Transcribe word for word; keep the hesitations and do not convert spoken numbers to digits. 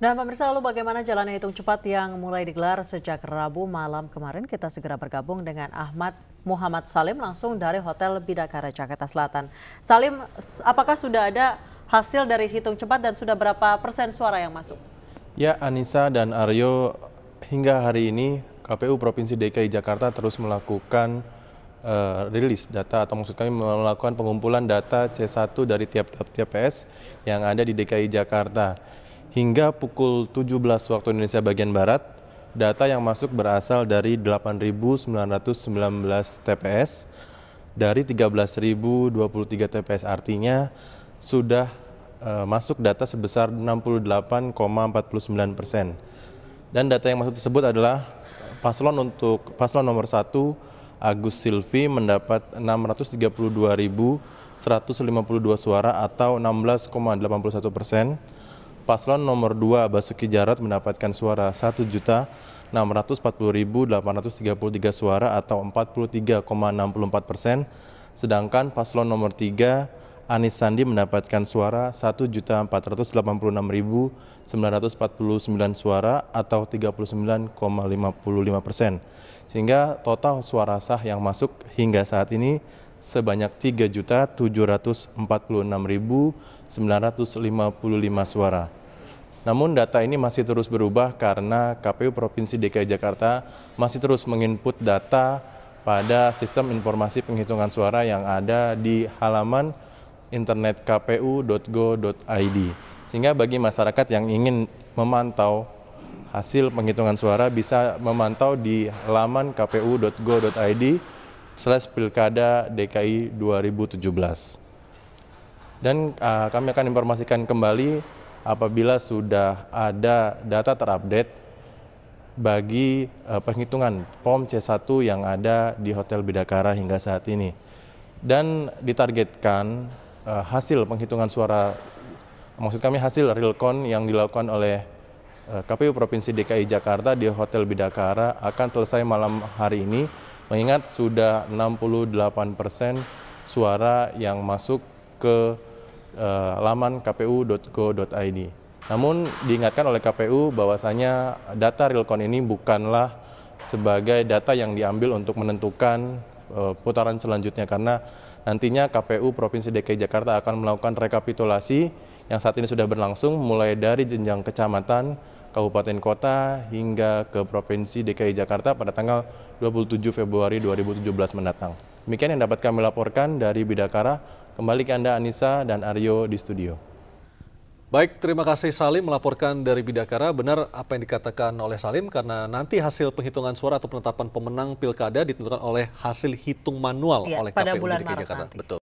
Dan pemirsa, lalu bagaimana jalannya hitung cepat yang mulai digelar sejak Rabu malam kemarin? Kita segera bergabung dengan Ahmad Muhammad Salim langsung dari Hotel Bidakara, Jakarta Selatan. Salim, apakah sudah ada hasil dari hitung cepat dan sudah berapa persen suara yang masuk? Ya, Anissa dan Aryo, hingga hari ini K P U Provinsi D K I Jakarta terus melakukan uh, rilis data, atau maksud kami melakukan pengumpulan data C satu dari tiap-tiap T P S yang ada di D K I Jakarta. Hingga pukul tujuh belas waktu Indonesia bagian Barat, data yang masuk berasal dari delapan ribu sembilan ratus sembilan belas T P S dari tiga belas ribu dua puluh tiga T P S, artinya sudah uh, masuk data sebesar enam puluh delapan koma empat sembilan persen. Dan data yang masuk tersebut adalah paslon untuk paslon nomor satu Agus Silvi mendapat enam ratus tiga puluh dua ribu seratus lima puluh dua suara atau enam belas koma delapan puluh satu persen. Paslon nomor dua Basuki Jarot mendapatkan suara satu juta enam ratus empat puluh ribu delapan ratus tiga puluh tiga suara atau empat puluh tiga koma enam puluh empat persen. Sedangkan paslon nomor tiga Anies Sandi mendapatkan suara satu juta empat ratus delapan puluh enam ribu sembilan ratus empat puluh sembilan suara atau tiga puluh sembilan koma lima lima persen. Sehingga total suara sah yang masuk hingga saat ini sebanyak tiga juta tujuh ratus empat puluh enam ribu sembilan ratus lima puluh lima suara. Namun data ini masih terus berubah karena K P U Provinsi D K I Jakarta masih terus menginput data pada sistem informasi penghitungan suara yang ada di halaman internet k p u titik go titik i d. Sehingga bagi masyarakat yang ingin memantau hasil penghitungan suara bisa memantau di halaman k p u titik go titik i d slash pilkada D K I dua ribu tujuh belas. Dan uh, kami akan informasikan kembali apabila sudah ada data terupdate bagi uh, penghitungan P O M C satu yang ada di Hotel Bidakara hingga saat ini. Dan ditargetkan uh, hasil penghitungan suara, maksud kami hasil realcon yang dilakukan oleh uh, K P U Provinsi D K I Jakarta di Hotel Bidakara akan selesai malam hari ini, mengingat sudah enam puluh delapan persen suara yang masuk ke uh, laman k p u titik go titik i d. Namun diingatkan oleh K P U bahwasanya data realcon ini bukanlah sebagai data yang diambil untuk menentukan uh, putaran selanjutnya, karena nantinya K P U Provinsi D K I Jakarta akan melakukan rekapitulasi yang saat ini sudah berlangsung mulai dari jenjang kecamatan, kabupaten kota hingga ke Provinsi D K I Jakarta pada tanggal dua puluh tujuh Februari dua ribu tujuh belas mendatang. Demikian yang dapat kami laporkan dari Bidakara. Kembali ke Anda Anissa dan Aryo di studio. Baik, terima kasih Salim melaporkan dari Bidakara. Benar apa yang dikatakan oleh Salim, karena nanti hasil penghitungan suara atau penetapan pemenang pilkada ditentukan oleh hasil hitung manual ya, oleh pada K P U bulan D K I Maret Jakarta. nanti. Betul.